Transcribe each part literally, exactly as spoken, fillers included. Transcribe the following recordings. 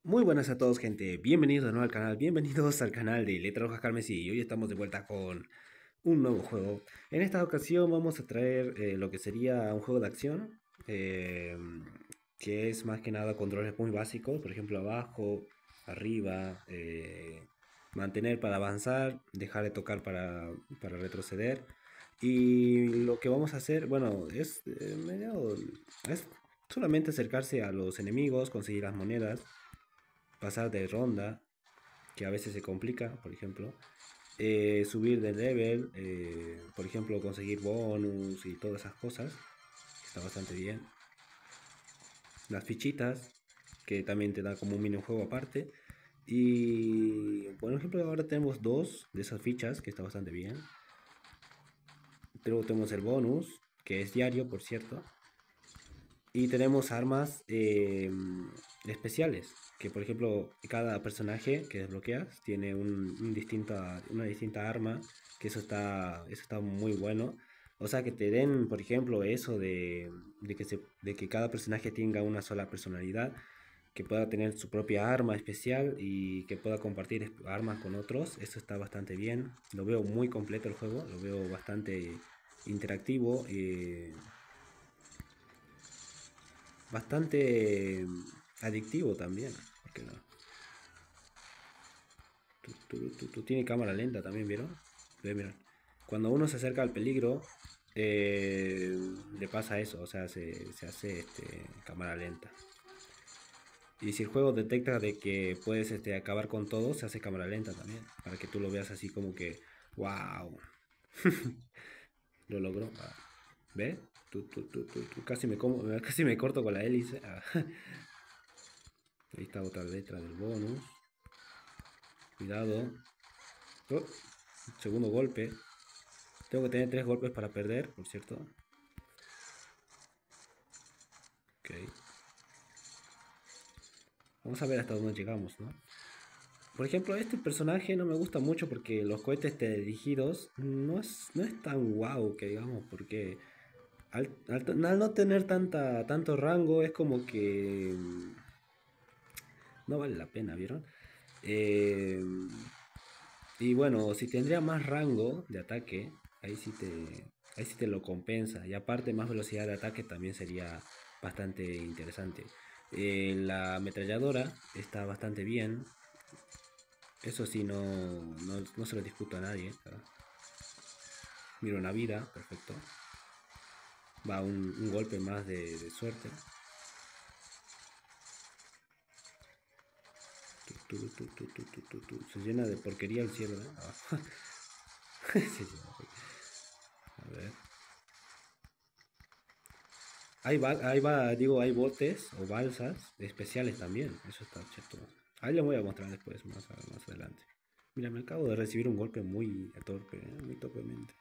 Muy buenas a todos, gente. Bienvenidos de nuevo al canal. Bienvenidos al canal de Letra Roja Carmesí. Y hoy estamos de vuelta con un nuevo juego. En esta ocasión vamos a traer eh, lo que sería un juego de acción. eh, que es más que nada controles muy básicos. Por ejemplo, abajo, arriba. eh, mantener para avanzar. Dejar de tocar para, para retroceder. Y lo que vamos a hacer, bueno, es eh, medio... Es solamente acercarse a los enemigos, conseguir las monedas, pasar de ronda, que a veces se complica, por ejemplo, eh, subir de level, eh, por ejemplo, conseguir bonus y todas esas cosas, está bastante bien. Las fichitas, que también te da como un minijuego aparte. Y por ejemplo, ahora tenemos dos de esas fichas, que está bastante bien. Luego tenemos el bonus, que es diario, por cierto. Y tenemos armas eh, especiales, que por ejemplo cada personaje que desbloqueas tiene un, un distinta, una distinta arma, que eso está, eso está muy bueno. O sea, que te den, por ejemplo, eso de, de que se, de que cada personaje tenga una sola personalidad, que pueda tener su propia arma especial y que pueda compartir armas con otros. Eso está bastante bien. Lo veo muy completo el juego, lo veo bastante interactivo. Eh, bastante mm, adictivo también. Porque no. Tú, tú, tú, tú tiene cámara lenta también, ¿vieron? Ve, mirar. Cuando uno se acerca al peligro, eh, le pasa eso, o sea, se, se hace este, cámara lenta. Y si el juego detecta de que puedes este, acabar con todo, se hace cámara lenta también. Para que tú lo veas así como que, wow, lo logró. Ah, ¿ve? Tú, tú, tú, tú, tú casi, me como, casi me corto con la hélice. Ah. Ahí está otra letra del bonus. Cuidado. Oh, segundo golpe. Tengo que tener tres golpes para perder, por cierto. Ok. Vamos a ver hasta dónde llegamos, ¿no? Por ejemplo, este personaje no me gusta mucho porque los cohetes dirigidos no es, no es tan guau que digamos, porque al, al- al no tener tanta, tanto rango es como que mm, no vale la pena, ¿vieron? Eh, y bueno, si tendría más rango de ataque, ahí sí te, ahí sí te lo compensa. Y aparte, más velocidad de ataque también sería bastante interesante. Eh, la ametralladora está bastante bien. Eso sí, no, no, no se lo disputo a nadie. ¿Verdad? Mira una vida, perfecto. Va un, un golpe más de, de suerte. Tu, tu, tu, tu, tu, tu, tu, tu. Se llena de porquería el cielo, ¿eh? Ah. Se llena de- A ver. Hay, ba- hay ba- digo, hay botes o balsas especiales también. Eso está cheto. Ahí les voy a mostrar después, más, a- más adelante. Mira, me acabo de recibir un golpe muy torpe, ¿eh? Muy torpemente.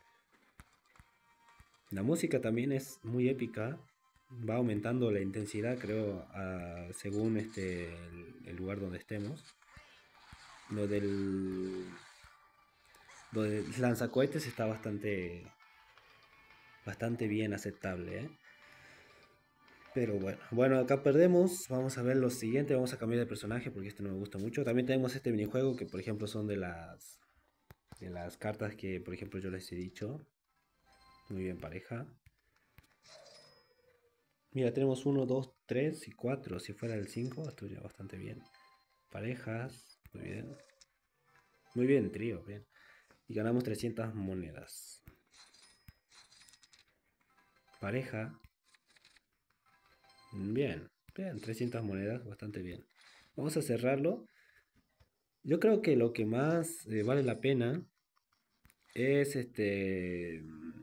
La música también es muy épica. Va aumentando la intensidad, creo, a- según este, el, el lugar donde estemos. Lo del, lo del lanzacohetes está bastante, bastante bien aceptable, ¿eh? Pero bueno, bueno, acá perdemos. Vamos a ver lo siguiente. Vamos a cambiar de personaje porque este no me gusta mucho. También tenemos este minijuego que, por ejemplo, son de las de las cartas que, por ejemplo, yo les he dicho. Muy bien, pareja. Mira, tenemos uno, dos, tres y cuatro. Si fuera el cinco, estaría bastante bien. Parejas, muy bien. Muy bien, trío, bien. Y ganamos trescientas monedas. Pareja, bien, bien, trescientas monedas, bastante bien. Vamos a cerrarlo. Yo creo que lo que más eh, vale la pena es este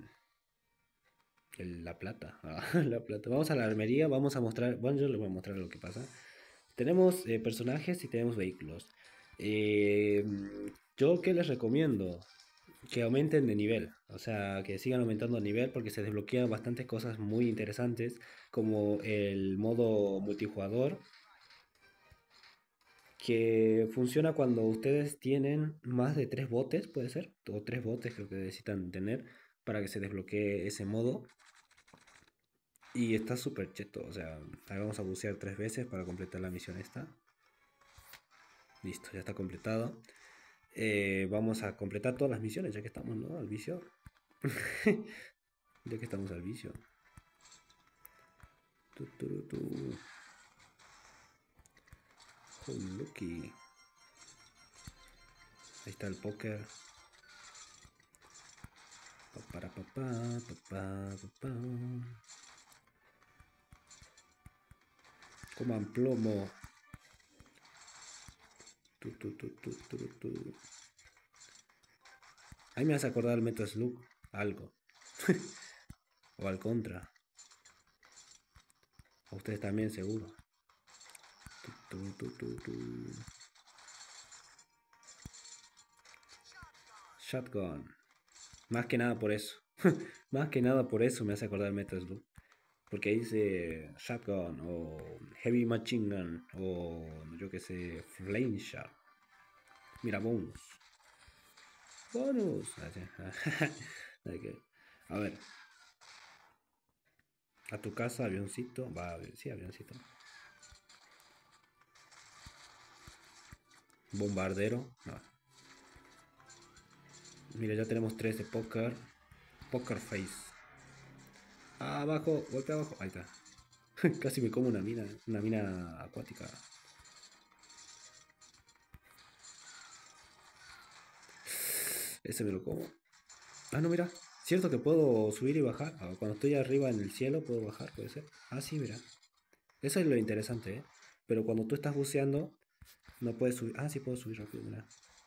el- la plata. Ah, la plata. Vamos a la armería, vamos a mostrar. Bueno, yo les voy a mostrar lo que pasa. Tenemos eh, personajes y tenemos vehículos. Eh, yo qué les recomiendo que aumenten de nivel, o sea, que sigan aumentando de nivel porque se desbloquean bastantes cosas muy interesantes, como el modo multijugador, que funciona cuando ustedes tienen más de tres botes, puede ser, o tres botes creo que necesitan tener para que se desbloquee ese modo. Y está súper cheto, o sea, ahí vamos a bucear tres veces para completar la misión esta. Listo, ya está completado. Eh, vamos a completar todas las misiones, ya que estamos, ¿no? Al vicio. Ya que estamos al vicio. Tu, tu, tu. Oh, Lucky. Ahí está el póker. Para papá, papá, papá. Coman plomo. Tu, tu, tu, tu, tu, tu. Ahí me hace acordar el Metal Slug. Algo. O al contra. A ustedes también, seguro. Tu, tu, tu, tu. Shotgun. Más que nada por eso. Más que nada por eso me hace acordar el Metal Slug. Porque ahí dice Shotgun o Heavy Machine Gun o yo que sé, Flame Shot. Mira, bonus. Bonus. A ver. A tu casa, avioncito. Va, sí, avioncito. Bombardero. No. Mira, ya tenemos tres de póker. Poker face. Ah, abajo, golpe abajo. Ahí está. Casi me como una mina. Una mina acuática. Ese me lo como. Ah, no, mira. Cierto que puedo subir y bajar. Ah, cuando estoy arriba en el cielo puedo bajar, puede ser. Ah, sí, mira. Eso es lo interesante, ¿eh? Pero cuando tú estás buceando, no puedes subir. Ah, sí puedo subir rápido, mira.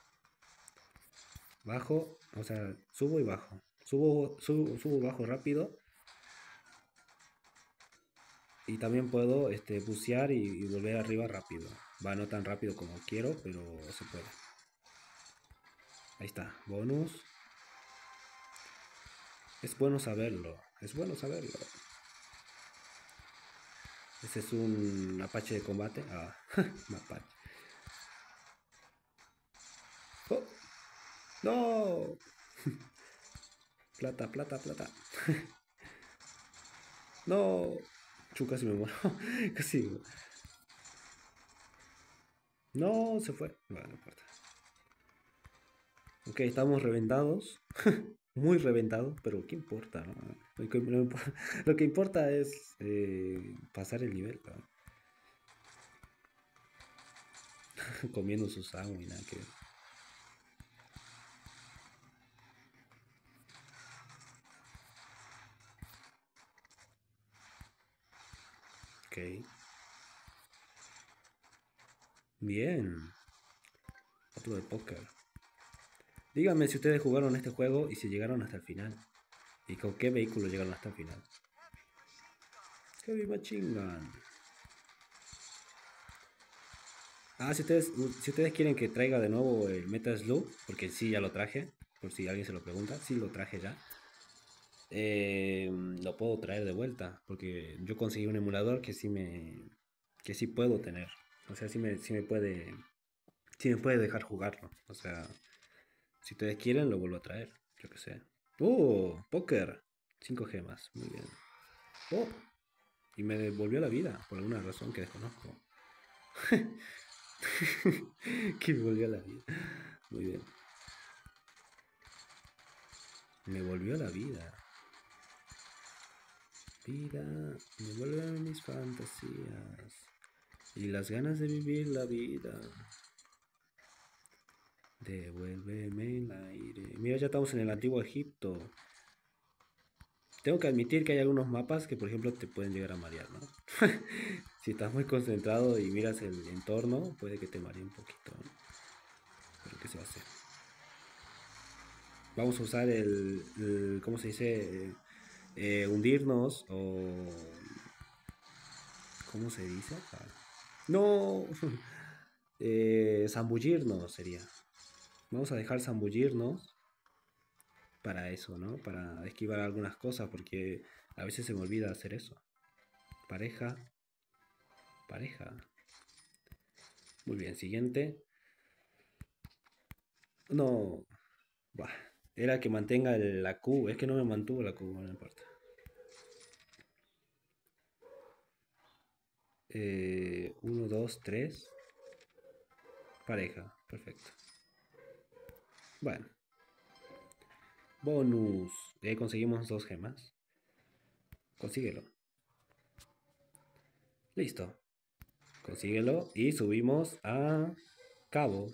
Bajo, o sea, subo y bajo. Subo, subo, subo, bajo rápido. Y también puedo este, bucear y, y volver arriba rápido. Va, no tan rápido como quiero, pero se puede. Ahí está, bonus. Es bueno saberlo, es bueno saberlo. Ese es un Apache de combate. Ah, un Apache. Oh, no. Plata, plata, plata. No. Chu, casi me muero. Casi. No, se fue. Bueno, no importa. Ok, estamos reventados. Muy reventados, pero ¿qué importa? ¿No? Lo, que, lo, lo que importa es eh, pasar el nivel, ¿no? Comiendo su sangre y nada que ver. Ok. Bien. Otro de póker. Díganme si ustedes jugaron este juego y si llegaron hasta el final. ¿Y con qué vehículo llegaron hasta el final? Heavy Machine Gun. Ah, si ustedes, si ustedes quieren que traiga de nuevo el Metal Slug, porque sí, ya lo traje, por si alguien se lo pregunta, sí lo traje ya. Eh, lo puedo traer de vuelta, porque yo conseguí un emulador que sí me, que sí puedo tener. O sea, sí me, sí me puede, sí me puede dejar jugarlo. O sea, si ustedes quieren, lo vuelvo a traer. Yo qué sé. ¡Oh! Póker. Cinco gemas. Muy bien. ¡Oh! Y me devolvió la vida, por alguna razón que desconozco. Que me volvió la vida. Muy bien. Me volvió la vida. Vida, me vuelven mis fantasías. Y las ganas de vivir la vida. Devuélveme el aire. Mira, ya estamos en el antiguo Egipto. Tengo que admitir que hay algunos mapas que, por ejemplo, te pueden llegar a marear, ¿no? Si estás muy concentrado y miras el entorno, puede que te maree un poquito, ¿no? Pero ¿qué se va a hacer? Vamos a usar el, el ¿cómo se dice? Eh, hundirnos o... ¿Cómo se dice? Ah, no, eh, zambullirnos sería. Vamos a dejar zambullirnos para eso, ¿no? Para esquivar algunas cosas, porque a veces se me olvida hacer eso. Pareja, pareja. Muy bien, siguiente. No, bah, era que mantenga el- la Q, es que no me mantuvo la Q, no importa. Eh, uno, dos, tres. Pareja, perfecto. Bueno. Bonus. Ya conseguimos dos gemas. Consíguelo. Listo. Consíguelo y subimos a Cabo.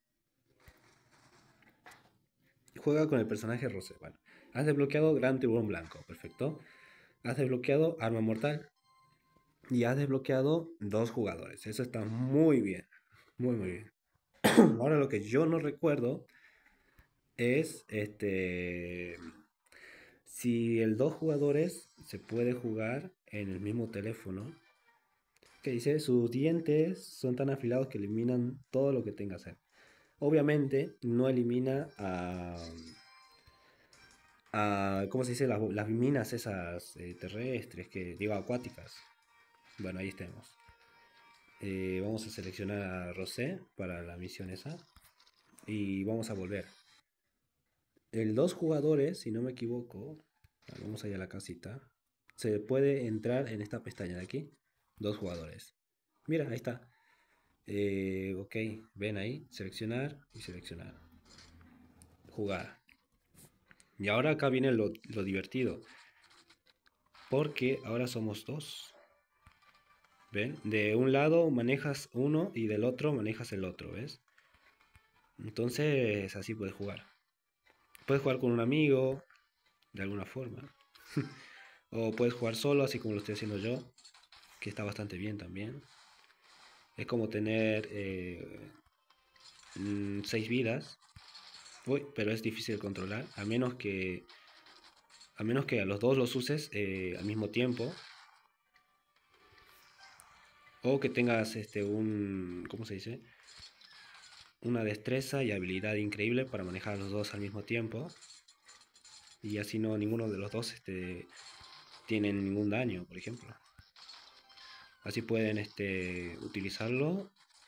Juega con el personaje Rose. Bueno, has desbloqueado Gran Tiburón Blanco. Perfecto. Has desbloqueado Arma Mortal. Y has desbloqueado dos jugadores. Eso está muy bien. Muy, muy bien. Ahora lo que yo no recuerdo es este si el dos jugadores se puede jugar en el mismo teléfono. Que dice, sus dientes son tan afilados que eliminan todo lo que tenga cerca. Obviamente no elimina a, a ¿cómo se dice? Las, las minas esas eh, terrestres, que digo acuáticas. Bueno, ahí estemos. Eh, vamos a seleccionar a Rosé para la misión esa. Y vamos a volver. El dos jugadores, si no me equivoco, vamos allá a la casita. Se puede entrar en esta pestaña de aquí. Dos jugadores. Mira, ahí está. Eh, ok, ven ahí, seleccionar y seleccionar. Jugar. Y ahora acá viene lo, lo divertido. Porque ahora somos dos. ¿Ven? De un lado manejas uno y del otro manejas el otro, ¿ves? Entonces así puedes jugar. Puedes jugar con un amigo, de alguna forma. O puedes jugar solo, así como lo estoy haciendo yo. Que está bastante bien también. Es como tener eh, seis vidas. Uy, pero es difícil de controlar. A menos que a menos que a los dos los uses eh, al mismo tiempo. O que tengas este un. ¿Cómo se dice? Una destreza y habilidad increíble para manejar a los dos al mismo tiempo. Y así no ninguno de los dos este, tienen ningún daño, por ejemplo. Así pueden este, utilizarlo.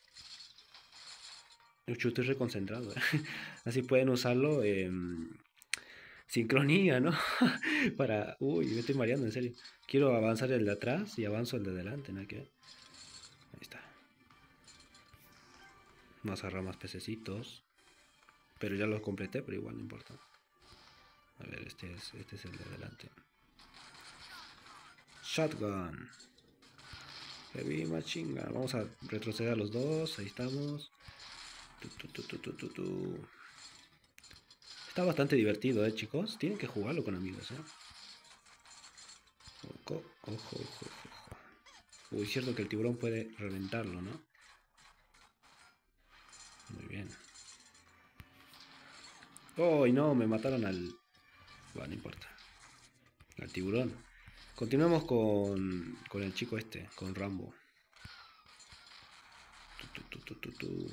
Yo estoy reconcentrado. ¿eh? Así pueden usarlo en sincronía, ¿no? Para... Uy, me estoy mareando, en serio. Quiero avanzar el de atrás y avanzo el de adelante, ¿no? ¿Qué? Ahí está. Vamos a agarrar más pececitos. Pero ya los completé, pero igual no importa. A ver, este es, este es el de adelante. Shotgun. Heavy Machine Gun. Vamos a retroceder a los dos. Ahí estamos. Tu, tu, tu, tu, tu, tu. Está bastante divertido, eh, chicos. Tienen que jugarlo con amigos, eh. Ojo, ojo, ojo, ojo. Uy, cierto que el tiburón puede reventarlo, ¿no? Muy bien. ¡Oh, no! Me mataron al... Bueno, no importa. Al tiburón. Continuamos con, con el chico este, con Rambo. Tu, tu, tu, tu, tu.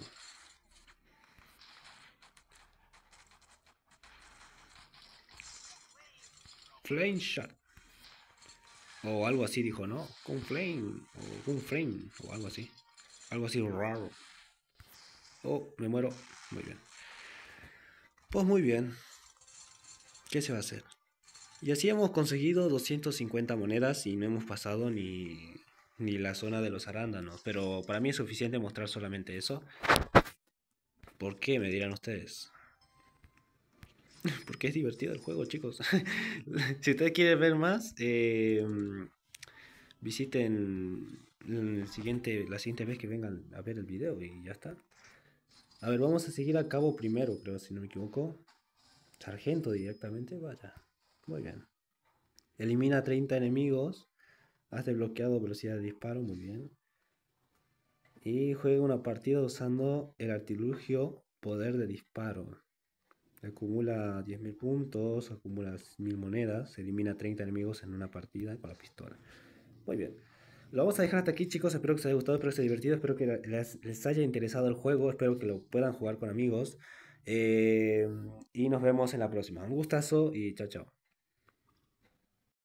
Flame Shot. O algo así dijo, ¿no? Con Flame. O con Flame. O algo así. Algo así raro. Oh, me muero. Muy bien. Pues muy bien. ¿Qué se va a hacer? Y así hemos conseguido doscientas cincuenta monedas y no hemos pasado ni, ni la zona de los arándanos. Pero para mí es suficiente mostrar solamente eso. ¿Por qué? Me dirán ustedes. Porque es divertido el juego, chicos. Si ustedes quieren ver más, eh, visiten el siguiente, la siguiente vez que vengan a ver el video y ya está. A ver, vamos a seguir a cabo primero, creo, si no me equivoco. Sargento directamente, vaya. Muy bien. Elimina treinta enemigos. Has desbloqueado velocidad de disparo, muy bien. Y juega una partida usando el artilugio poder de disparo. Acumula diez mil puntos, acumula mil monedas, elimina treinta enemigos en una partida con la pistola. Muy bien. Lo vamos a dejar hasta aquí, chicos. Espero que os haya gustado, espero que sea divertido, espero que les, les haya interesado el juego, espero que lo puedan jugar con amigos. Eh, y nos vemos en la próxima. Un gustazo y chao, chao.